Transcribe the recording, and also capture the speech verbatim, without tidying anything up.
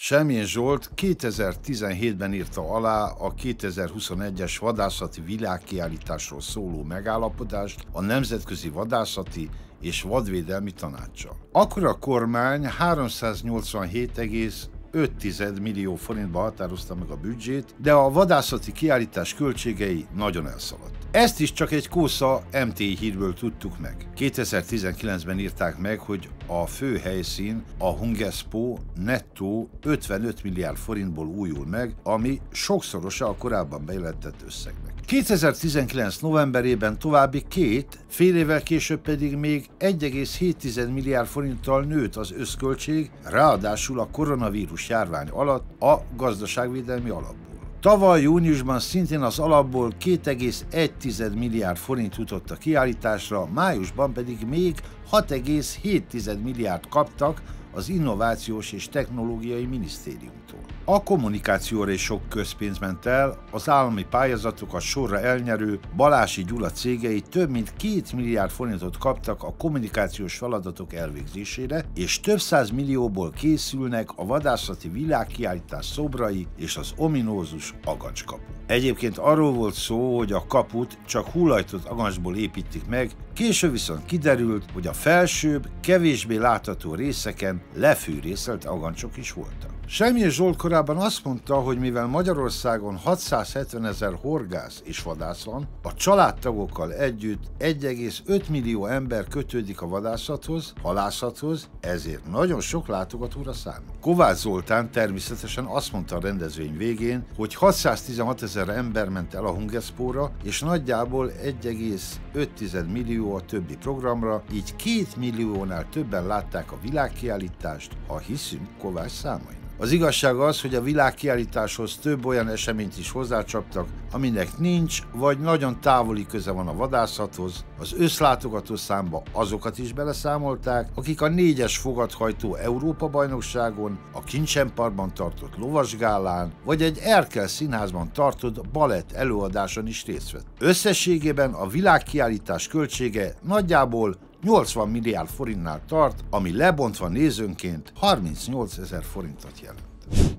Semjén Zsolt kétezer-tizenhétben írta alá a kétezer-huszonegyes vadászati világkiállításról szóló megállapodást a Nemzetközi Vadászati és Vadvédelmi Tanáccsal. Akkor a kormány háromszáznyolcvanhét egész öt millió forintba határozta meg a büdzsét, de a vadászati kiállítás költségei nagyon elszaladt. Ezt is csak egy kósza em té i hírből tudtuk meg. kétezer-tizenkilencben írták meg, hogy a fő helyszín, a Hungespo nettó ötvenöt milliárd forintból újul meg, ami sokszorosa a korábban bejelentett összegnek. kétezer-tizenkilenc novemberében további két, fél évvel később pedig még egy egész hét milliárd forinttal nőtt az összköltség, ráadásul a koronavírus járvány alatt a gazdaságvédelmi alapból. Tavaly júniusban szintén az alapból két egész egy milliárd forint jutott a kiállításra, májusban pedig még hat egész hét milliárd kaptak az Innovációs és Technológiai Minisztériumtól. A kommunikációra is sok közpénz ment el, az állami pályázatokat sorra elnyerő Balási Gyula cégei több mint két milliárd forintot kaptak a kommunikációs feladatok elvégzésére, és több száz millióból készülnek a vadászati világkiállítás szobrai és az ominózus agancskapu. Egyébként arról volt szó, hogy a kaput csak hullajtott agancsból építik meg, később viszont kiderült, hogy a felsőbb, kevésbé látható részeken lefűrészelt agancsok is voltak. Semjén Zsolt korábban azt mondta, hogy mivel Magyarországon hatszázhetven ezer horgász és vadász van, a családtagokkal együtt egy egész öt millió ember kötődik a vadászathoz, halászathoz, ezért nagyon sok látogatóra számít. Kovács Zoltán természetesen azt mondta a rendezvény végén, hogy hatszáztizenhat ezer ember ment el a Hungespóra, és nagyjából egy egész öt millió a többi programra, így két milliónál többen látták a világkiállítást, ha hiszünk Kovács számait. Az igazság az, hogy a világkiállításhoz több olyan eseményt is hozzácsaptak, aminek nincs, vagy nagyon távoli köze van a vadászathoz. Az összlátogató számba azokat is beleszámolták, akik a négyes fogathajtó Európa-bajnokságon, a Kincsenparkban tartott lovasgálán, vagy egy Erkel színházban tartott balett előadáson is részt vett. Összességében a világkiállítás költsége nagyjából nyolcvan milliárd forintnál tart, ami lebontva nézőnként harmincnyolc ezer forintot jelent.